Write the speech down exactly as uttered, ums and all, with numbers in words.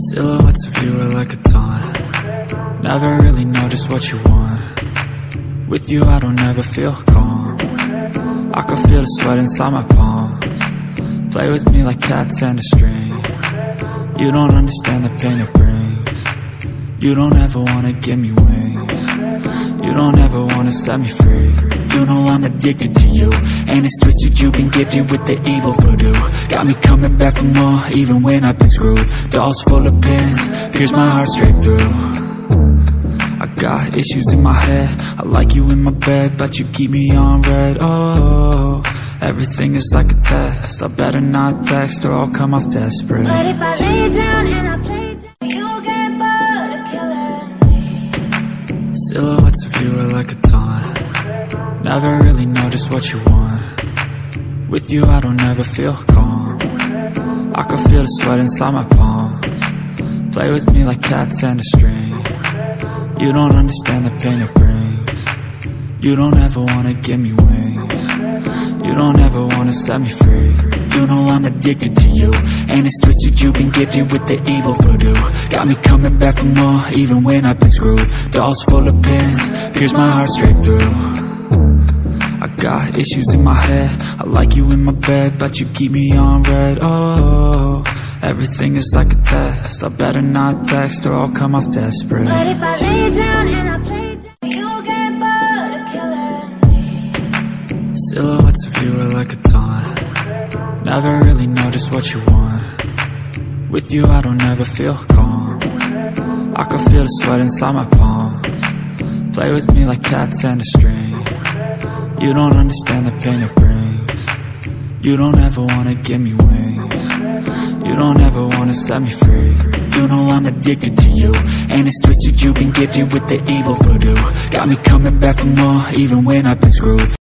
Silhouettes of you are like a taunt. Never really know just what you want. With you I don't ever feel calm. I can feel the sweat inside my palm. Play with me like cats and a string. You don't understand the pain it brings. You don't ever wanna give me wings. You don't ever wanna set me free. You know I'm addicted to you, and it's twisted, you've been gifted with the evil voodoo. Got me coming back for more, even when I've been screwed. Dolls full of pins, pierce my heart straight through. I got issues in my head, I like you in my bed, but you keep me on red. Oh, everything is like a test, I better not text or I'll come off desperate. But if I lay down and I play down, you'll get bored of killing me. Silhouettes of you are like a taunt. Never really know just what you want. With you I don't ever feel calm. I can feel the sweat inside my palm. Play with me like cats and a string. You don't understand the pain it brings. You don't ever wanna give me wings. You don't ever wanna set me free. You know I'm addicted to you, and it's twisted, you've been gifted with the evil voodoo. Got me coming back for more, even when I've been screwed. Dolls full of pins, pierce my heart straight through. I got issues in my head, I like you in my bed, but you keep me on red. Oh, everything is like a test, I better not text or I'll come off desperate. But if I lay down and I play down, you'll get bored of killing me. Silhouettes of you are like a taunt. Never really know just what you want. With you I don't ever feel calm. I can feel the sweat inside my palm. Play with me like cats and a string. You don't understand the pain it brings. You don't ever wanna give me wings. You don't ever wanna set me free. You know I'm addicted to you, and it's twisted, you've been gifted with the evil voodoo. Got me coming back for more, even when I've been screwed.